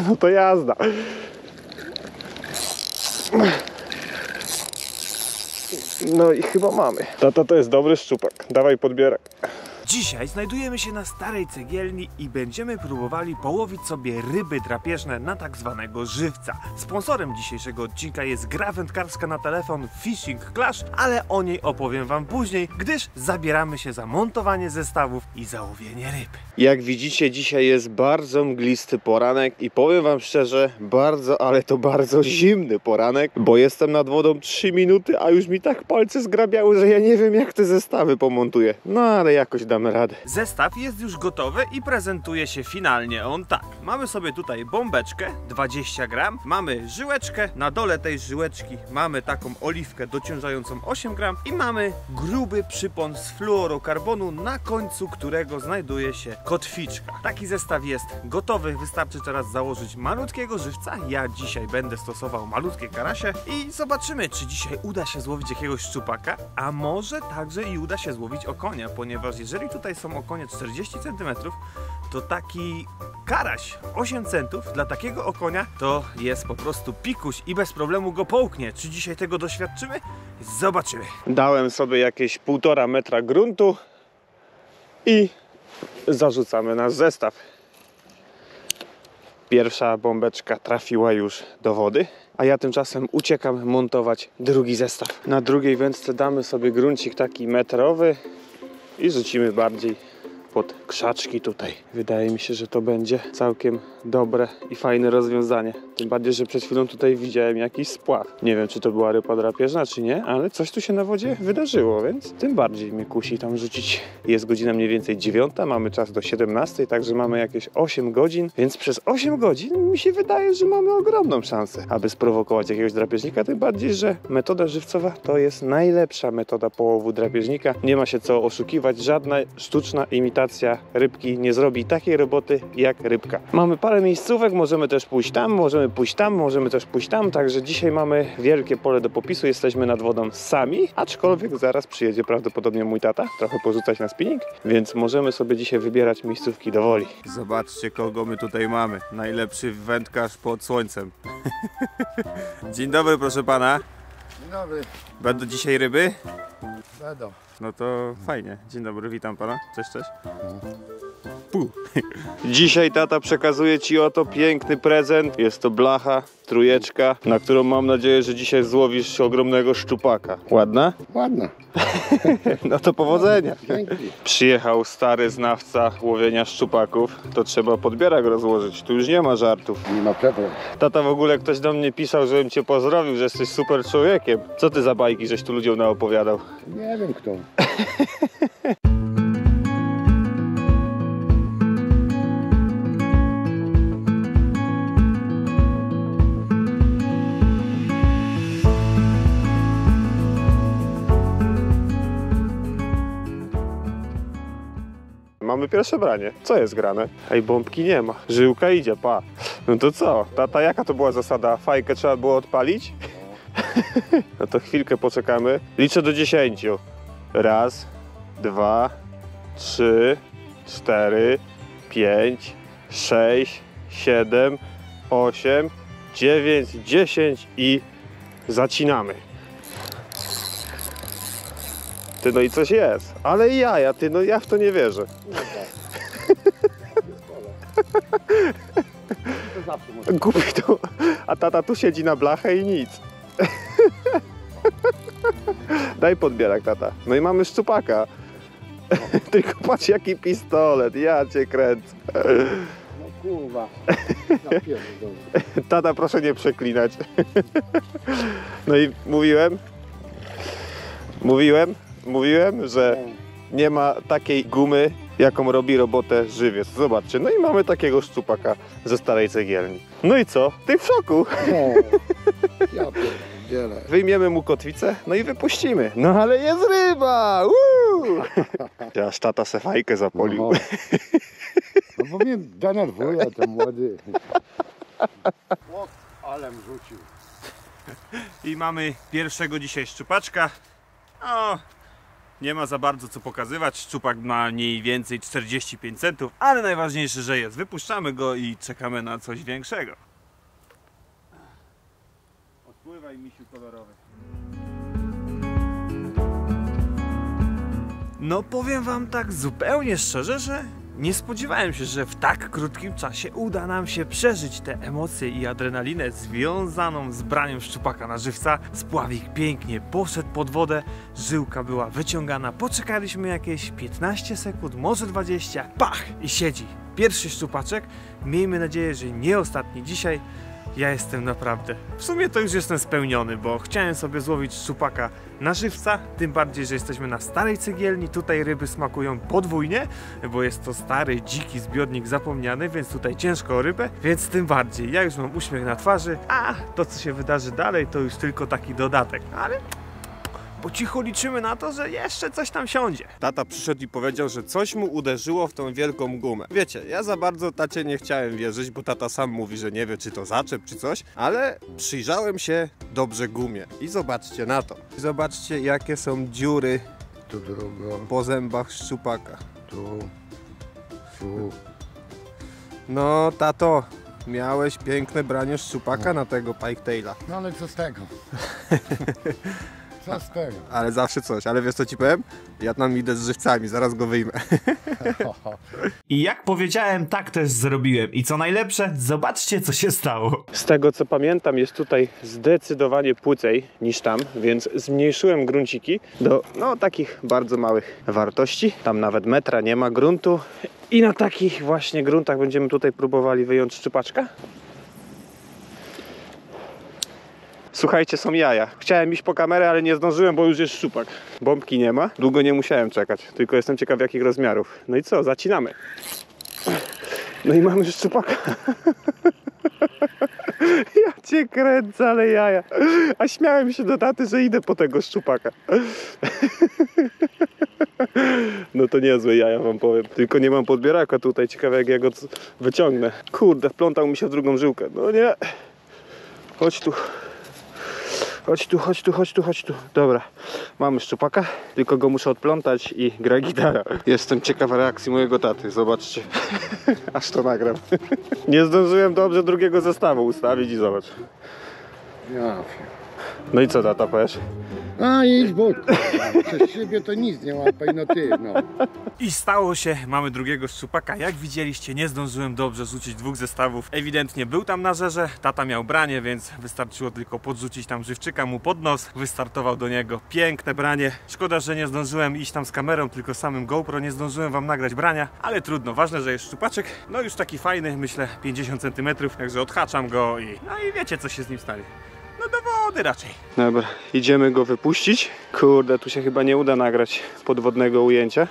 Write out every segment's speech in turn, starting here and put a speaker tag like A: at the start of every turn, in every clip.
A: No to jazda. No i chyba mamy. Tata, to jest dobry szczupak. Dawaj podbierak.
B: Dzisiaj znajdujemy się na starej cegielni i będziemy próbowali połowić sobie ryby drapieżne na tak zwanego żywca. Sponsorem dzisiejszego odcinka jest gra wędkarska na telefon Fishing Clash, ale o niej opowiem wam później, gdyż zabieramy się za montowanie zestawów i za łowienie ryb.
A: Jak widzicie, dzisiaj jest bardzo mglisty poranek i powiem wam szczerze, ale to bardzo zimny poranek, bo jestem nad wodą 3 minuty, a już mi tak palce zgrabiały, że ja nie wiem, jak te zestawy pomontuję. No ale jakoś damy radę.
B: Zestaw jest już gotowy i prezentuje się finalnie on tak. Mamy sobie tutaj bombeczkę 20 gram, mamy żyłeczkę, na dole tej żyłeczki mamy taką oliwkę dociążającą 8 gram i mamy gruby przypon z fluorokarbonu, na końcu którego znajduje się kotwiczka. Taki zestaw jest gotowy, wystarczy teraz założyć malutkiego żywca. Ja dzisiaj będę stosował malutkie karasie i zobaczymy, czy dzisiaj uda się złowić jakiegoś szczupaka, a może także i uda się złowić okonia, ponieważ jeżeli tutaj są okonie 40 cm, to taki karaś 8 centów dla takiego okonia to jest po prostu pikuś i bez problemu go połknie. Czy dzisiaj tego doświadczymy? Zobaczymy.
A: Dałem sobie jakieś 1,5 metra gruntu i zarzucamy nasz zestaw. Pierwsza bombeczka trafiła już do wody, a ja tymczasem uciekam montować drugi zestaw. Na drugiej wędce damy sobie gruncik taki metrowy i rzucimy bardziej pod krzaczki tutaj. Wydaje mi się, że to będzie całkiem dobre i fajne rozwiązanie. Tym bardziej, że przed chwilą tutaj widziałem jakiś spław. Nie wiem, czy to była ryba drapieżna, czy nie, ale coś tu się na wodzie wydarzyło, więc tym bardziej mnie kusi tam rzucić. Jest godzina mniej więcej 9, mamy czas do 17, także mamy jakieś 8 godzin, więc przez 8 godzin mi się wydaje, że mamy ogromną szansę, aby sprowokować jakiegoś drapieżnika. Tym bardziej, że metoda żywcowa to jest najlepsza metoda połowu drapieżnika. Nie ma się co oszukiwać, żadna sztuczna imitacja rybki nie zrobi takiej roboty jak rybka. Mamy parę miejscówek, możemy też pójść tam, możemy pójść tam, możemy też pójść tam, także dzisiaj mamy wielkie pole do popisu, jesteśmy nad wodą sami, aczkolwiek zaraz przyjedzie prawdopodobnie mój tata, trochę porzucać na spinning, więc możemy sobie dzisiaj wybierać miejscówki do woli.
B: Zobaczcie, kogo my tutaj mamy. Najlepszy wędkarz pod słońcem. Dzień dobry, proszę pana.
C: Dzień dobry.
B: Będą dzisiaj ryby?
C: Będą.
B: No to fajnie. Dzień dobry, witam pana. Cześć, cześć.
A: Dzisiaj tata przekazuje ci oto piękny prezent. Jest to blacha, trójeczka, na którą mam nadzieję, że dzisiaj złowisz ogromnego szczupaka. Ładna?
C: Ładna.
A: No to powodzenia.
C: Dzięki.
A: Przyjechał stary znawca łowienia szczupaków, to trzeba podbierak rozłożyć, tu już nie ma żartów.
C: Nie ma problemu.
A: Tata, w ogóle ktoś do mnie pisał, żebym cię pozdrowił, że jesteś super człowiekiem. Co ty za bajki, żeś tu ludziom naopowiadał?
C: Nie wiem kto.
A: Mamy pierwsze branie. Co jest grane? Ej, bombki nie ma. Żyłka idzie, pa. No to co? Tata, jaka to była zasada? Fajkę trzeba było odpalić? No to chwilkę poczekamy. Liczę do 10. 1, 2, 3, 4, 5, 6, 7, 8, 9, 10 i zacinamy. Ty, no i coś jest. Ale jaja, ty, no ja w to nie wierzę.
C: To zawsze może.
A: Głupi to. A tata tu siedzi na blachę i nic. Daj podbierak, tata. No i mamy szczupaka. Tylko patrz jaki pistolet, ja cię kręcę.
C: No kurwa.
A: Tata, proszę nie przeklinać. No i mówiłem, że nie ma takiej gumy, jaką robi robotę żywiec. Zobaczcie, no i mamy takiego szczupaka ze starej cegielni. No i co? Ty w szoku.
C: No, ja pierdzielę.
A: Wyjmiemy mu kotwicę, no i wypuścimy. No ale jest ryba! Aż tata se fajkę zapolił.
C: No bo mnie denerwuje ten młody. O, alem rzucił.
B: I mamy pierwszego dzisiaj szczupaczka. O, Nie ma za bardzo co pokazywać, szczupak ma mniej więcej 45 centów, ale najważniejsze, że jest. Wypuszczamy go i czekamy na coś większego. Odpływaj, misiu kolorowy. No powiem wam tak zupełnie szczerze, że nie spodziewałem się, że w tak krótkim czasie uda nam się przeżyć te emocje i adrenalinę związaną z braniem szczupaka na żywca. Spławik pięknie poszedł pod wodę, żyłka była wyciągana, poczekaliśmy jakieś 15 sekund, może 20, pach i siedzi. Pierwszy szczupaczek, miejmy nadzieję, że nie ostatni dzisiaj. Ja jestem naprawdę, w sumie to już jestem spełniony, bo chciałem sobie złowić szczupaka na żywca, tym bardziej, że jesteśmy na starej cegielni, tutaj ryby smakują podwójnie, bo jest to stary, dziki zbiornik zapomniany, więc tutaj ciężko o rybę, więc tym bardziej, ja już mam uśmiech na twarzy, a to co się wydarzy dalej to już tylko taki dodatek, ale po cichu liczymy na to, że jeszcze coś tam siądzie. Tata przyszedł i powiedział, że coś mu uderzyło w tą wielką gumę. Wiecie, ja za bardzo tacie nie chciałem wierzyć, bo tata sam mówi, że nie wie, czy to zaczep, czy coś, ale przyjrzałem się dobrze gumie i zobaczcie na to. Zobaczcie, jakie są dziury
C: Tu drugo,
B: po zębach szczupaka.
C: tu.
B: No, tato, miałeś piękne branie szczupaka na tego pike-taila.
C: No ale co z tego? Co z tego?
B: Ale zawsze coś, ale wiesz co ci powiem? Ja tam idę z żywcami, zaraz go wyjmę. I jak powiedziałem, tak też zrobiłem. I co najlepsze, zobaczcie co się stało.
A: Z tego co pamiętam, jest tutaj zdecydowanie płycej niż tam, więc zmniejszyłem grunciki do takich bardzo małych wartości. Tam nawet metra nie ma gruntu. I na takich właśnie gruntach będziemy tutaj próbowali wyjąć szczupaczka. Słuchajcie, są jaja. Chciałem iść po kamerę, ale nie zdążyłem, bo już jest szczupak. Bombki nie ma. Długo nie musiałem czekać, tylko jestem ciekaw jakich rozmiarów. No i co, zacinamy. No i mamy już szczupaka. Ja cię kręcę, ale jaja. A śmiałem się do taty, że idę po tego szczupaka. No to niezłe jaja wam powiem. Tylko nie mam podbieraka tutaj. Ciekawe jak ja go wyciągnę. Kurde, wplątał mi się w drugą żyłkę. No nie. Chodź tu. Chodź tu, chodź tu, chodź tu, chodź tu. Dobra, mamy szczupaka, tylko go muszę odplątać i gra gitara. Jestem ciekaw reakcji mojego taty, zobaczcie. Aż to nagram. Nie zdążyłem dobrze drugiego zestawu ustawić i zobacz.
C: Ja.
A: No i co tata powiesz?
C: A idź, bo przez siebie to nic nie łapaj, no ty, no.
B: I stało się, mamy drugiego szczupaka. Jak widzieliście, nie zdążyłem dobrze rzucić dwóch zestawów. Ewidentnie był tam na żerze, tata miał branie, więc wystarczyło tylko podrzucić tam żywczyka mu pod nos. Wystartował do niego piękne branie. Szkoda, że nie zdążyłem iść tam z kamerą, tylko samym GoPro. Nie zdążyłem wam nagrać brania, ale trudno. Ważne, że jest szczupaczek. No już taki fajny, myślę 50 cm, także odhaczam go i no i wiecie co się z nim stanie. No do wody raczej.
A: Dobra, idziemy go wypuścić. Kurde, tu się chyba nie uda nagrać podwodnego ujęcia.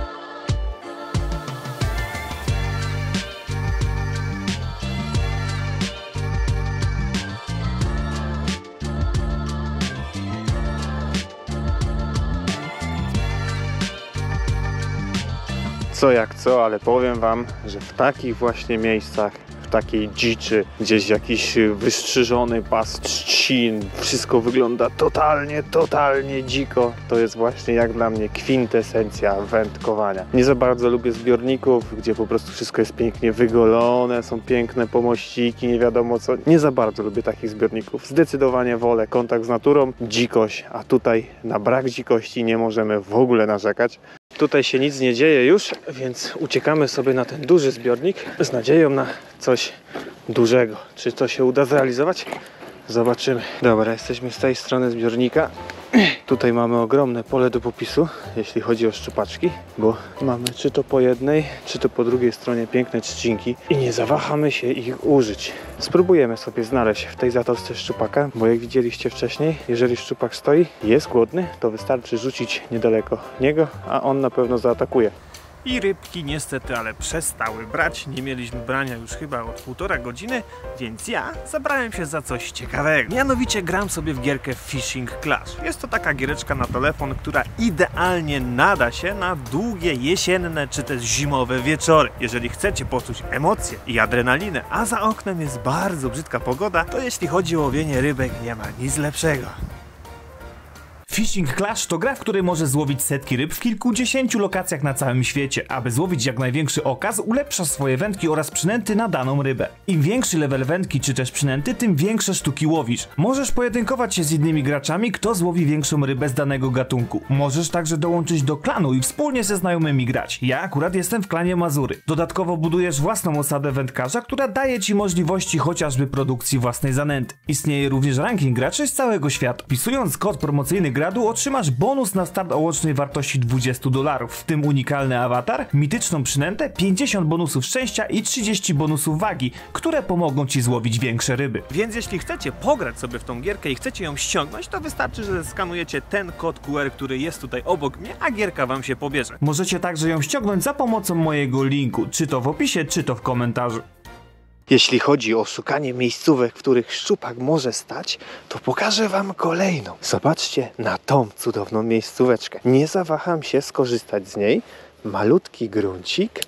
A: Co jak co, ale powiem wam, że w takich właśnie miejscach, w takiej dziczy, gdzieś jakiś wystrzyżony pas trzcin, wszystko wygląda totalnie dziko. To jest właśnie jak dla mnie kwintesencja wędkowania. Nie za bardzo lubię zbiorników, gdzie po prostu wszystko jest pięknie wygolone, są piękne pomościki, nie wiadomo co. Nie za bardzo lubię takich zbiorników. Zdecydowanie wolę kontakt z naturą, dzikość, a tutaj na brak dzikości nie możemy w ogóle narzekać. Tutaj się nic nie dzieje już, więc uciekamy sobie na ten duży zbiornik z nadzieją na coś dużego. Czy to się uda zrealizować? Zobaczymy. Dobra, jesteśmy z tej strony zbiornika. Tutaj mamy ogromne pole do popisu, jeśli chodzi o szczupaczki, bo mamy czy to po jednej, czy to po drugiej stronie piękne trzcinki i nie zawahamy się ich użyć. Spróbujemy sobie znaleźć w tej zatoczce szczupaka, bo jak widzieliście wcześniej, jeżeli szczupak stoi, jest głodny, to wystarczy rzucić niedaleko niego, a on na pewno zaatakuje.
B: I rybki niestety, ale przestały brać. Nie mieliśmy brania już chyba od 1,5 godziny, więc ja zabrałem się za coś ciekawego. Mianowicie gram sobie w gierkę Fishing Clash. Jest to taka giereczka na telefon, która idealnie nada się na długie jesienne czy też zimowe wieczory. Jeżeli chcecie poczuć emocje i adrenalinę, a za oknem jest bardzo brzydka pogoda, to jeśli chodzi o łowienie rybek, nie ma nic lepszego.
D: Fishing Clash to gra, w której możesz złowić setki ryb w kilkudziesięciu lokacjach na całym świecie. Aby złowić jak największy okaz, ulepszasz swoje wędki oraz przynęty na daną rybę. Im większy level wędki czy też przynęty, tym większe sztuki łowisz. Możesz pojedynkować się z innymi graczami, kto złowi większą rybę z danego gatunku. Możesz także dołączyć do klanu i wspólnie ze znajomymi grać. Ja akurat jestem w klanie Mazury. Dodatkowo budujesz własną osadę wędkarza, która daje ci możliwości chociażby produkcji własnej zanęty. Istnieje również ranking graczy z całego świata. Wpisując kod promocyjny Gradu otrzymasz bonus na start o łącznej wartości $20, w tym unikalny awatar, mityczną przynętę, 50 bonusów szczęścia i 30 bonusów wagi, które pomogą ci złowić większe ryby.
B: Więc jeśli chcecie pograć sobie w tą gierkę i chcecie ją ściągnąć, to wystarczy, że skanujecie ten kod QR, który jest tutaj obok mnie, a gierka wam się pobierze.
D: Możecie także ją ściągnąć za pomocą mojego linku, czy to w opisie, czy to w komentarzu.
A: Jeśli chodzi o szukanie miejscówek, w których szczupak może stać, to pokażę wam kolejną. Zobaczcie na tą cudowną miejscóweczkę. Nie zawaham się skorzystać z niej. Malutki gruncik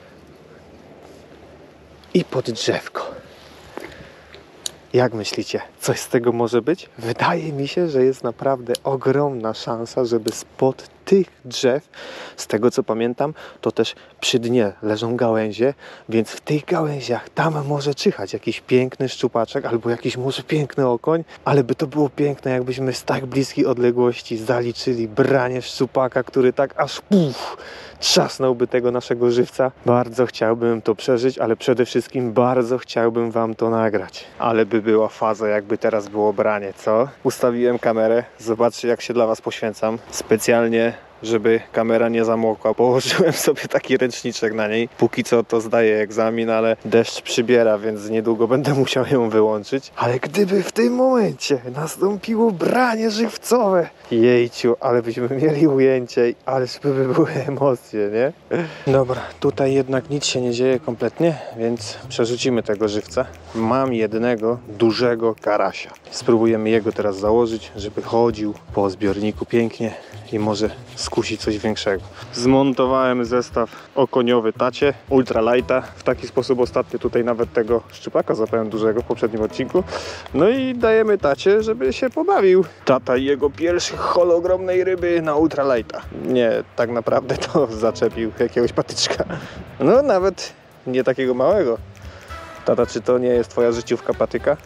A: i pod drzewko. Jak myślicie, coś z tego może być? Wydaje mi się, że jest naprawdę ogromna szansa, żeby spod tych drzew, z tego co pamiętam, to też przy dnie leżą gałęzie, więc w tych gałęziach tam może czyhać jakiś piękny szczupaczek albo jakiś może piękny okoń, ale by to było piękne, jakbyśmy z tak bliskiej odległości zaliczyli branie szczupaka, który tak aż trzasnąłby tego naszego żywca. Bardzo chciałbym to przeżyć, ale przede wszystkim bardzo chciałbym wam to nagrać. Ale by była faza, jakby teraz było branie, co? Ustawiłem kamerę, zobaczcie jak się dla was poświęcam. Specjalnie, żeby kamera nie zamokła. Położyłem sobie taki ręczniczek na niej. Póki co to zdaję egzamin, ale deszcz przybiera, więc niedługo będę musiał ją wyłączyć. Ale gdyby w tym momencie nastąpiło branie żywcowe, jejciu, ale byśmy mieli ujęcie, ależ by były emocje, nie? Dobra, tutaj jednak nic się nie dzieje kompletnie, więc przerzucimy tego żywca. Mam jednego dużego karasia. Spróbujemy jego teraz założyć, żeby chodził po zbiorniku pięknie i może skusić coś większego. Zmontowałem zestaw okoniowy tacie ultralighta. W taki sposób ostatnio tutaj nawet tego szczupaka złapałem dużego w poprzednim odcinku. No i dajemy tacie, żeby się pobawił. Tata i jego pierwszy hologromnej ryby na ultralighta. Nie, tak naprawdę to zaczepił jakiegoś patyczka. No nawet nie takiego małego. Tata, czy to nie jest twoja życiówka patyka?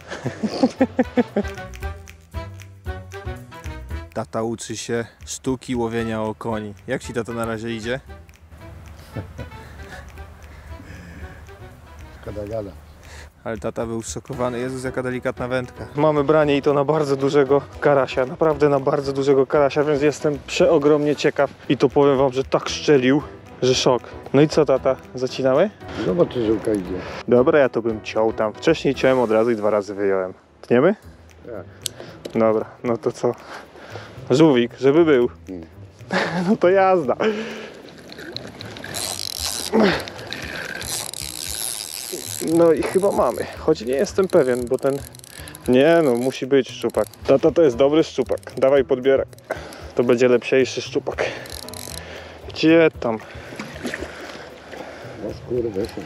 A: Tata uczy się sztuki łowienia okoni. Jak ci to na razie idzie?
C: Szkoda gada.
A: Ale tata był szokowany. Jezus, jaka delikatna wędka. Mamy branie i to na bardzo dużego karasia. Naprawdę na bardzo dużego karasia, więc jestem przeogromnie ciekaw. I to powiem wam, że tak szczelił, że szok. No i co, tata? Zacinamy?
C: Zobacz, czy żyłka idzie.
A: Dobra, ja to bym ciął tam. Wcześniej ciąłem od razu i 2 razy wyjąłem. Tniemy?
C: Tak.
A: Dobra, no to co? Żółwik, żeby był. No to jazda. No i chyba mamy, choć nie jestem pewien, bo ten... Nie no, musi być szczupak. Tata, to jest dobry szczupak. Dawaj podbierak. To będzie lepsiejszy szczupak. Gdzie tam?
C: No skurwysyn.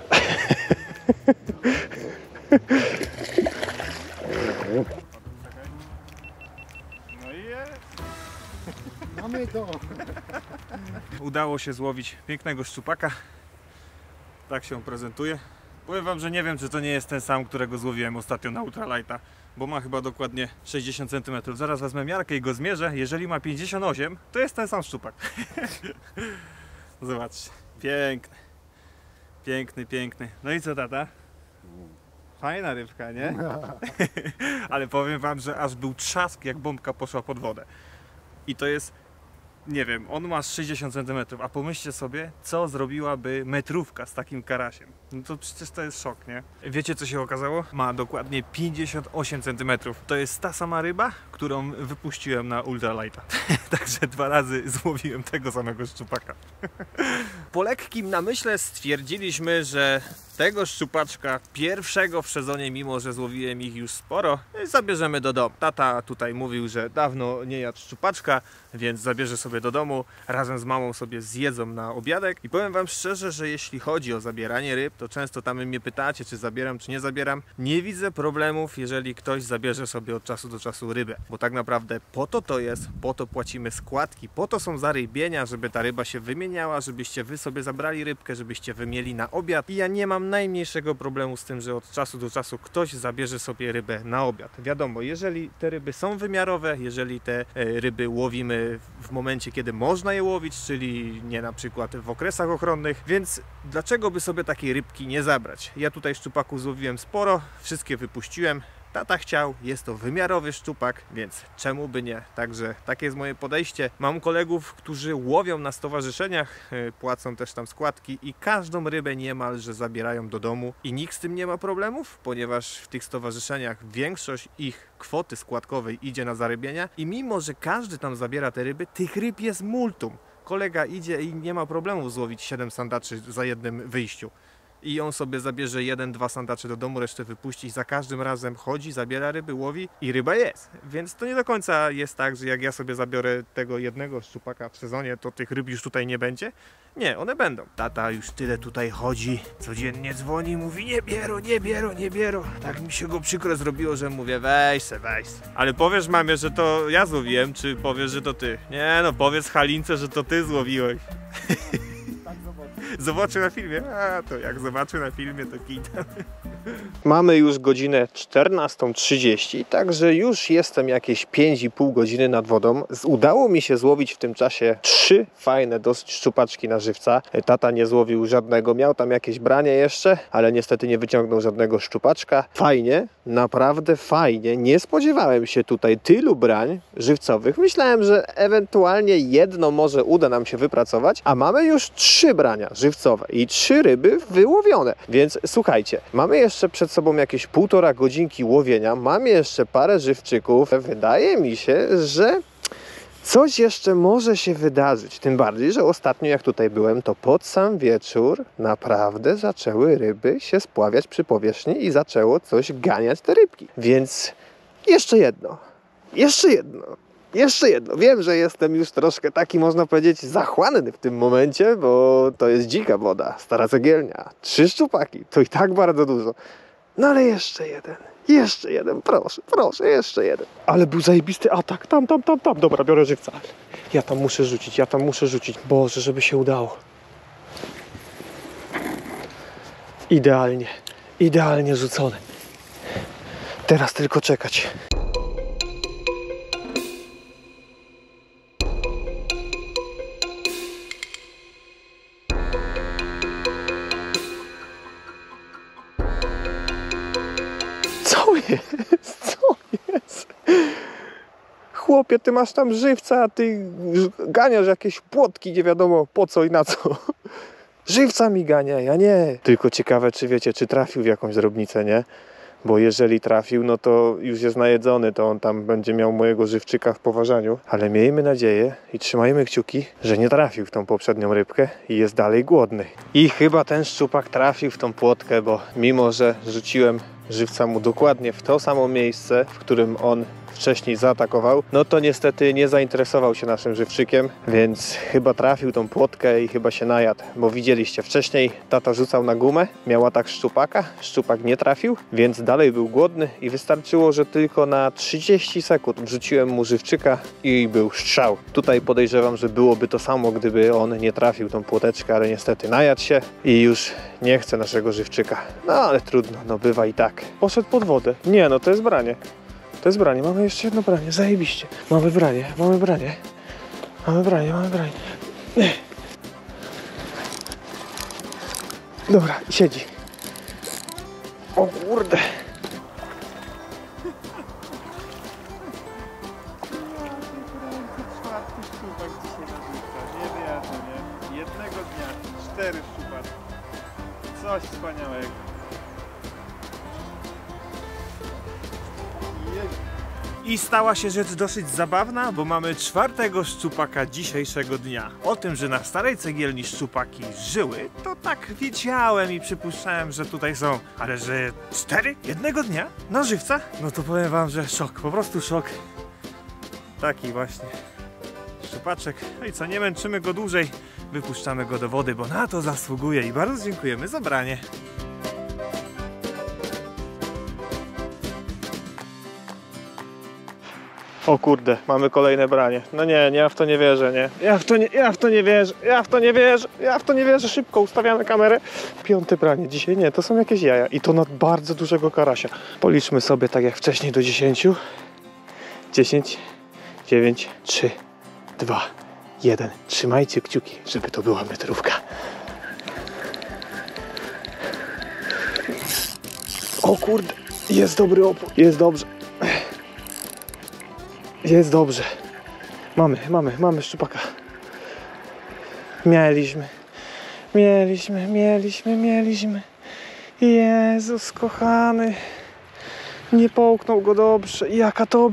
B: No i jest.
C: Mamy to.
B: Udało się złowić pięknego szczupaka. Tak się on prezentuje. Powiem wam, że nie wiem, czy to nie jest ten sam, którego złowiłem ostatnio na ultralighta, bo ma chyba dokładnie 60 cm. Zaraz wezmę miarkę i go zmierzę. Jeżeli ma 58, to jest ten sam szczupak. Zobaczcie. Piękny. Piękny, piękny. No i co, tata? Fajna rybka, nie? Ale powiem wam, że aż był trzask, jak bombka poszła pod wodę. I to jest, nie wiem, on ma 60 cm, a pomyślcie sobie, co zrobiłaby metrówka z takim karasiem. No to przecież to jest szok, nie? Wiecie, co się okazało? Ma dokładnie 58 cm. To jest ta sama ryba, którą wypuściłem na ultralighta. Także 2 razy złowiłem tego samego szczupaka. Po lekkim namyśle stwierdziliśmy, że tego szczupaczka, pierwszego w sezonie, mimo że złowiłem ich już sporo, zabierzemy do domu. Tata tutaj mówił, że dawno nie jadł szczupaczka, więc zabierze sobie do domu, razem z mamą sobie zjedzą na obiadek. I powiem wam szczerze, że jeśli chodzi o zabieranie ryb, to często tam mnie pytacie, czy zabieram, czy nie zabieram. Nie widzę problemów, jeżeli ktoś zabierze sobie od czasu do czasu rybę, bo tak naprawdę po to jest, po to płacimy składki, po to są zarybienia, żeby ta ryba się wymieniała, żebyście wy sobie zabrali rybkę, żebyście wy mieli na obiad. I ja nie mam najmniejszego problemu z tym, że od czasu do czasu ktoś zabierze sobie rybę na obiad. Wiadomo, jeżeli te ryby są wymiarowe, jeżeli te ryby łowimy w momencie, kiedy można je łowić, czyli nie na przykład w okresach ochronnych, więc dlaczego by sobie takiej rybki nie zabrać? Ja tutaj szczupaków złowiłem sporo, wszystkie wypuściłem. Tata chciał, jest to wymiarowy szczupak, więc czemu by nie? Także takie jest moje podejście. Mam kolegów, którzy łowią na stowarzyszeniach, płacą też tam składki i każdą rybę niemalże zabierają do domu i nikt z tym nie ma problemów, ponieważ w tych stowarzyszeniach większość ich kwoty składkowej idzie na zarybienia i mimo, że każdy tam zabiera te ryby, tych ryb jest multum. Kolega idzie i nie ma problemu złowić 7 sandaczy za jednym wyjściu. I on sobie zabierze 1-2 sandacze do domu, resztę wypuści i za każdym razem chodzi, zabiera ryby, łowi i ryba jest. Więc to nie do końca jest tak, że jak ja sobie zabiorę tego jednego szczupaka w sezonie, to tych ryb już tutaj nie będzie. Nie, one będą. Tata już tyle tutaj chodzi, codziennie dzwoni, mówi nie biero, nie biero, nie biero. Tak mi się go przykro zrobiło, że mówię weź se. Ale powiesz mamie, że to ja złowiłem, czy powiesz, że to ty? Nie no, powiedz Halince, że to ty złowiłeś. Zobaczy na filmie? A to jak zobaczy na filmie, to kitam.
A: Mamy już godzinę 14:30, także już jestem jakieś 5,5 godziny nad wodą. Udało mi się złowić w tym czasie 3 fajne dosyć szczupaczki na żywca. Tata nie złowił żadnego, miał tam jakieś branie jeszcze, ale niestety nie wyciągnął żadnego szczupaczka. Fajnie, naprawdę fajnie. Nie spodziewałem się tutaj tylu brań żywcowych. Myślałem, że ewentualnie jedno może uda nam się wypracować, a mamy już 3 brania żywcowe i 3 ryby wyłowione. Więc słuchajcie, mamy jeszcze przed sobą jakieś 1,5 godzinki łowienia, mamy jeszcze parę żywczyków. Wydaje mi się, że coś jeszcze może się wydarzyć. Tym bardziej, że ostatnio jak tutaj byłem, to pod sam wieczór naprawdę zaczęły ryby się spławiać przy powierzchni i zaczęło coś ganiać te rybki. Więc jeszcze jedno. Wiem, że jestem już troszkę taki, można powiedzieć, zachłanny w tym momencie, bo to jest dzika woda, stara cegielnia. 3 szczupaki, to i tak bardzo dużo. No ale jeszcze jeden, proszę, jeszcze jeden. Ale był zajebisty atak, tam. Dobra, biorę żywca. Ja tam muszę rzucić. Boże, żeby się udało. Idealnie rzucony. Teraz tylko czekać. Co jest? Chłopie, ty masz tam żywca, a ty ganiasz jakieś płotki, nie wiadomo po co i na co. Żywca mi gania, ja nie. Tylko ciekawe, czy wiecie, czy trafił w jakąś drobnicę, nie? Bo jeżeli trafił, no to już jest najedzony, to on tam będzie miał mojego żywczyka w poważaniu. Ale miejmy nadzieję i trzymajmy kciuki, że nie trafił w tą poprzednią rybkę i jest dalej głodny. I chyba ten szczupak trafił w tą płotkę, bo mimo, że rzuciłem żywca mu dokładnie w to samo miejsce, w którym on wcześniej zaatakował, no to niestety nie zainteresował się naszym żywczykiem, więc chyba trafił tą płotkę i chyba się najadł, bo widzieliście wcześniej, tata rzucał na gumę, miał atak szczupaka, szczupak nie trafił, więc dalej był głodny i wystarczyło, że tylko na 30 sekund wrzuciłem mu żywczyka i był strzał. Tutaj podejrzewam, że byłoby to samo, gdyby on nie trafił tą płoteczkę, ale niestety najadł się i już nie chce naszego żywczyka. No ale trudno, no bywa i tak. Poszedł pod wodę. Nie, no to jest branie. To jest branie, mamy jeszcze jedno branie, zajebiście. Mamy branie. Dobra, siedzi. O kurde.
B: Jednego dnia 4 szczupaki. Coś wspaniałego. I stała się rzecz dosyć zabawna, bo mamy 4. szczupaka dzisiejszego dnia. O tym, że na starej cegielni szczupaki żyły, to tak wiedziałem i przypuszczałem, że tutaj są. Ale że 4 jednego dnia na żywca? No to powiem wam, że szok, po prostu szok. Taki właśnie szczupaczek. No i co, nie męczymy go dłużej, wypuszczamy go do wody, bo na to zasługuje i bardzo dziękujemy za branie.
A: O kurde, mamy kolejne branie. No nie, ja w to nie wierzę, nie. Ja w to nie wierzę. Szybko ustawiamy kamerę. 5. branie dzisiaj, nie, to są jakieś jaja. I to na bardzo dużego karasia. Policzmy sobie tak jak wcześniej do 10. 10, 9, 3, 2, 1. Trzymajcie kciuki, żeby to była metrówka. O kurde, jest dobry opór, jest dobrze. Jest dobrze. Mamy szczupaka. Mieliśmy. Jezus kochany. Nie połknął go dobrze. Jaka to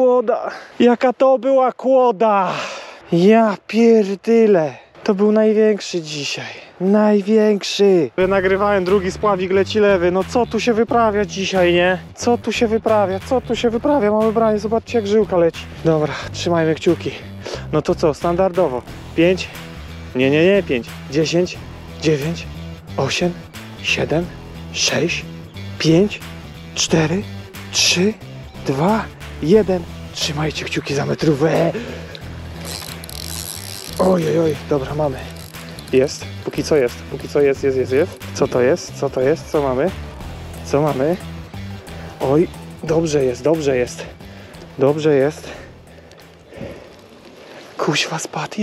A: była kłoda. Ja pierdyle. To był największy dzisiaj. Największy. Nagrywałem drugi spławik, leci lewy. No co tu się wyprawia dzisiaj, nie? Co tu się wyprawia? Mamy branie, zobaczcie jak żyłka leci. Dobra, trzymajmy kciuki. No to co, standardowo. 5. Nie, 5. 10, 9, 8, 7, 6, 5, 4, 3, 2, 1. Trzymajcie kciuki za metrówę. Oj, dobra, mamy. Jest, póki co jest. Co to jest? Co mamy? Oj, dobrze jest. Kuźwa spadł,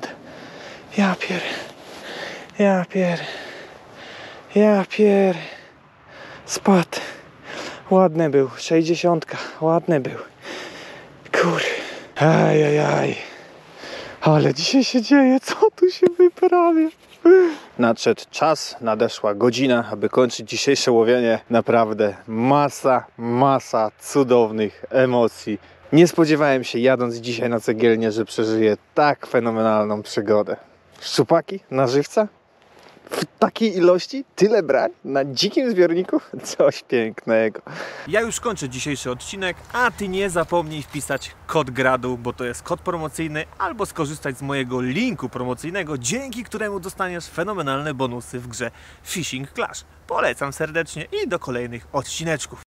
A: ja pier. Spadł. Ładny był, 60, ładny był. Kur. Ajajaj. Ale dzisiaj się dzieje, co tu się wyprawia? Nadszedł czas, nadeszła godzina, aby kończyć dzisiejsze łowienie. Naprawdę masa cudownych emocji. Nie spodziewałem się, jadąc dzisiaj na cegielnię, że przeżyję tak fenomenalną przygodę. Szczupaki na żywca? W takiej ilości? Tyle brań? Na dzikim zbiorniku? Coś pięknego.
B: Ja już kończę dzisiejszy odcinek, a ty nie zapomnij wpisać kod gradu, bo to jest kod promocyjny, albo skorzystać z mojego linku promocyjnego, dzięki któremu dostaniesz fenomenalne bonusy w grze Fishing Clash. Polecam serdecznie i do kolejnych odcineczków.